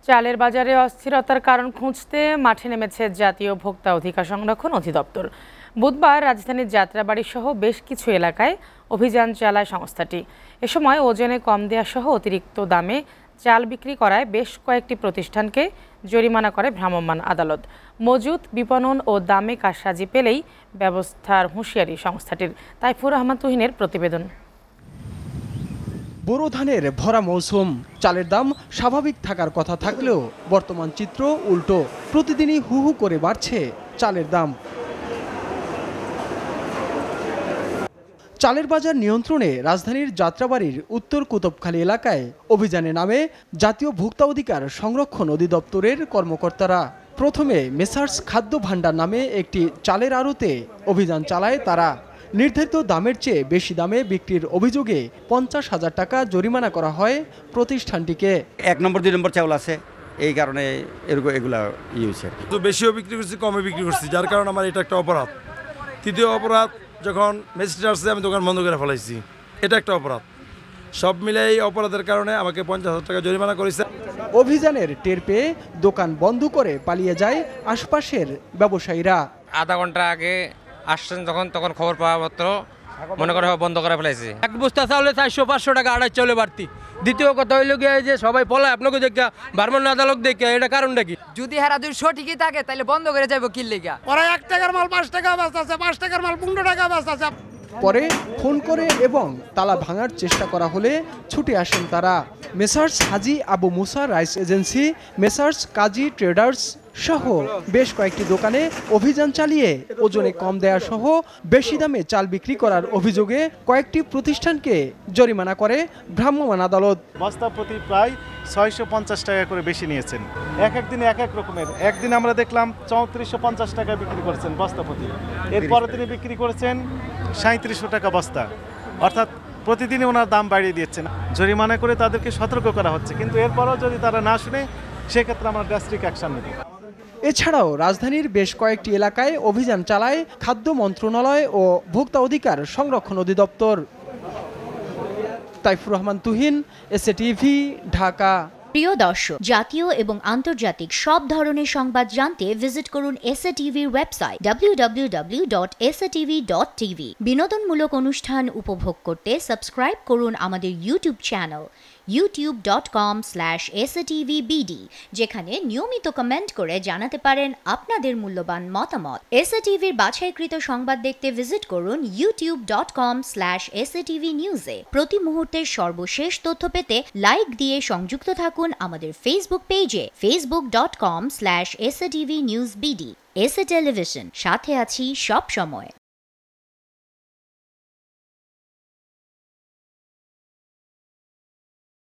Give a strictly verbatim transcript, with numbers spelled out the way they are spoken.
চালের বাজারে অস্থিরতার কারণ খুঁজতে মাঠে নেমেছে জাতীয় ভোক্তা অধিকার সংরক্ষণ অধিদপ্তর। বুধবার রাজধানীর যাত্রাবাড়ি সহ বেশ কিছু এলাকায় অভিযান চালায় সংস্থাটি। এ সময় ওজনে কম দেয়া সহ অতিরিক্ত দামে চাল বিক্রি করায় বেশ কয়েকটি প্রতিষ্ঠানকে জরিমানা করে ভ্রাম্যমাণ আদালত। মজুত, বিপণন ও দামে কারসাজি পেলেই ব্যবস্থার হুঁশিয়ারি সংস্থাটির। তাইফুর রহমান তুহিনের প্রতিবেদন। বোরো ধানের ভরা মৌসুম, চালের দাম স্বাভাবিক থাকার কথা থাকলেও বর্তমান চিত্র উল্টো। প্রতিদিনই হু হু করে বাড়ছে চালের দাম। চালের বাজার নিয়ন্ত্রণে রাজধানীর যাত্রাবাড়ির উত্তর কুতুবখালী এলাকায় অভিযানে নামে জাতীয় ভোক্তা অধিকার সংরক্ষণ অধিদপ্তরের কর্মকর্তারা। প্রথমে মেসার্স খাদ্য ভাণ্ডার নামে একটি চালের আড়তে অভিযান চালায় তারা। নির্ধারিত দামের চেয়ে বেশি দামে বিক্রির অভিযোগে পঞ্চাশ হাজার টাকা জরিমানা করা হয় প্রতিষ্ঠানটিকে। এক নম্বর দুই নম্বর চাউল আছে, এই কারণে এরকম এগুলা ইউজ তো বেশিও বিক্রি করছি, কমে বিক্রি করছি, যার কারণে আমার এটা একটা অপরাধ। তৃতীয় অপরাধ, যখন ম্যাজিস্ট্রেট আসছে আমি দোকান বন্ধ করে ফেলাইছি, এটা একটা অপরাধ। সব মিলে এই অপরাধের কারণে আমাকে পঞ্চাশ হাজার টাকা জরিমানা করেছে। অভিযানের টের পেয়ে দোকান বন্ধ করে পালিয়ে যায় আশপাশের ব্যবসায়ীরা। আধা ঘন্টা আগে আসছেন যখন, তখন খবর পাওয়া মাত্র মনে করে বন্ধ করে ফেলাইছে। এক বস্তা চাউলে চারশো পাঁচশো টাকা আড়াই চাউলে বাড়তি। দ্বিতীয় কথা হইল গিয়ে যে সবাই পলায় আপনাকে দেখা বারমান আদালত দেখে, এটা কারণটা কি? যদি হারা যদি সঠিকই থাকে তাহলে বন্ধ করে যাবো কি লেগা? ওরা এক টাকার মাল পাঁচ টাকা ব্যস্ত আছে, পাঁচ টাকার মাল পনেরো টাকা ব্যস্ত আছে। পরে ফোন করে এবং তালা ভাঙার চেষ্টা করা হলে ছুটে আসেন তারা। Messrs Haji Abu Musa rice agency, Messrs Kazi traders সহ বেশ কয়েকটি দোকানে অভিযান চালিয়ে ওজনে কম দেয়া সহ বেশি দামে চাল বিক্রি করার অভিযোগে কয়েকটি প্রতিষ্ঠানকে জরিমানা করে ভ্রাম্যমাণ আদালত। বস্তা প্রতি প্রায় ছয়শো পঞ্চাশ টাকা করে বেশি নিয়েছেন। এক একদিনে এক এক রকমের। একদিন আমরা দেখলাম চৌত্রিশশো পঞ্চাশ টাকা বিক্রি করেছেন বস্তা প্রতি, এরপরে তিনি বিক্রি করেছেন সাঁত্রিশশো টাকা বস্তা, অর্থাৎ প্রতিদিনই ওনার দাম বাড়িয়ে দিচ্ছেন। জরিমানা করে তাদেরকে সতর্ক করা হচ্ছে, কিন্তু এরপরও যদি তারা না শুনে সেক্ষেত্রে আমরা ড্রাস্টিক অ্যাকশন নেব। এছাড়াও রাজধানীর বেশ কয়েকটি এলাকায় অভিযান চালায় খাদ্য মন্ত্রণালয় ও ভোক্তা অধিকার সংরক্ষণ অধিদপ্তর। তাইফুর রহমান তুহিন, এসএটিভি, ঢাকা। প্রিয় দর্শক, জাতীয় এবং আন্তর্জাতিক সব ধরনের সংবাদ জানতে ভিজিট করুন এসএটিভির website W W W dot S A T V dot TV. বিনোদনমূলক অনুষ্ঠান উপভোগ করতে সাবস্ক্রাইব করুন আমাদের YouTube channel YouTube dot com slash S A T V B D, যেখানে নিয়মিত কমেন্ট করে জানাতে পারেন আপনাদের মূল্যবান মতামত। এসএটিভির বাছাইকৃত সংবাদ দেখতে ভিজিট করুন YouTube dot com slash S A T V নিউজে। প্রতি মুহূর্তের সর্বশেষ তথ্য পেতে লাইক দিয়ে সংযুক্ত থাকুন আমাদের ফেসবুক পেজে Facebook dot com slash S A T V news BD. S A television, সাথে আছি সব সময়।